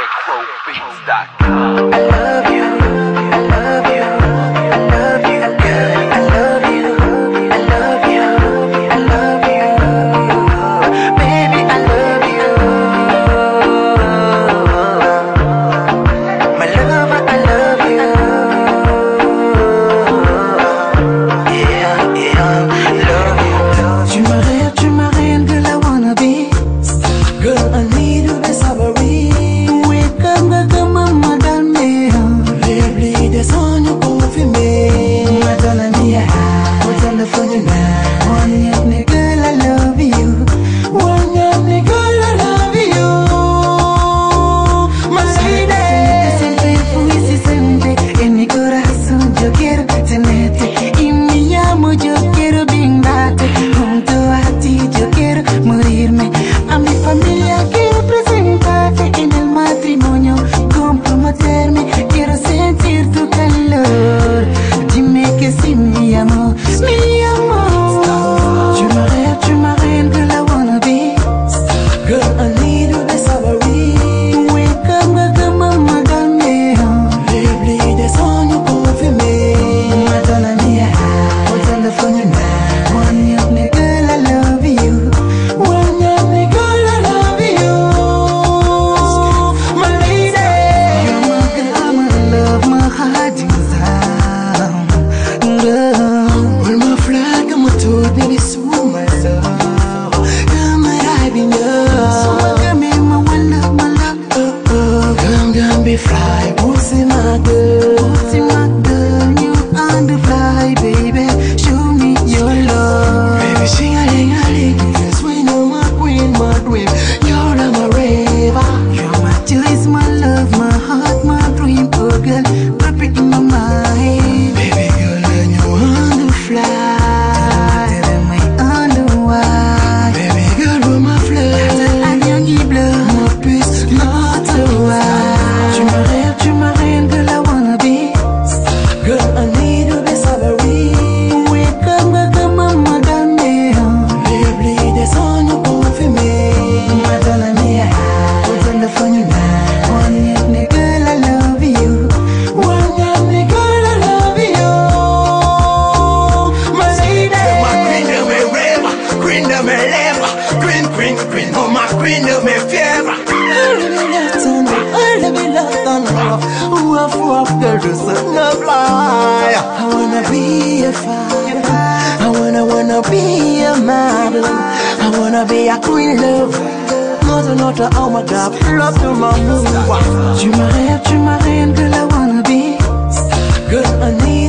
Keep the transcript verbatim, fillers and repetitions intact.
necro beats dot com. I love you, I love you, I love you, girl. I love you, I love you, I love you, baby. I love you, my lover. I love you, yeah, yeah, love you. Tu me rêves, tu me rêves, girl. I wanna be, girl. I need you, be sabari. Wake up, come on, madam. Baby, the sun you go for me. Madonna mia, what's on the phone now? One young girl, I love you. One young girl, I love you. My lady, sempre fui sempre en mi corazón. Yo quiero tenerte y mi amo. Yo quiero brindarte junto a ti. Yo quiero morirme. A mi familia quiero presentarte en el matrimonio, comprometerme. Quiero sentir tu calor. Dime que sí, mi amor, mi amor. Tu me rêves, tu me rêves, girl. I wanna be, girl. I need you, be sabari. Wake up, come on, madam. Baby, the sun you go for me. Madonna mia, what's on the phone now? One young girl, I love you. One young girl, I love you. My lady, you're my girl, my love, my heart desire. When my flag, I'm a toad, baby, swoon myself. Come right in love. So come me, my one love, my love. Oh, oh. Come, come, be fly, pussy, my girl. Pussy, my girl, you on the fly, baby. Show me your love. Baby, sing a ling a ling. Yes, we know my queen, my dream. You're my raver. You're my choice, my love, my heart, my dream. Oh, girl, perfect in my mind. Baby girl, when you on the fly, tell me on the wide. Baby girl, you're my flag. I'm young, blood, my peace, not a wide. Tu me rêves, tu me rêves, girl. I wanna be, girl. I need you, be sabari. Wake up, come on, madam. Baby, the sun you go for me. Madonna mia, what's on the phone now? One young girl, I love you. One young girl, I love you. My lady, My queen de me rêve, queen de me lève, queen, queen, queen, oh my queen de me fièvre. I wanna be a fire. I wanna, wanna be a model. I wanna be a queen love. Not another, oh my God, love to my moon. Tu me rêves, tu me rêves, girl. I wanna be, girl. I need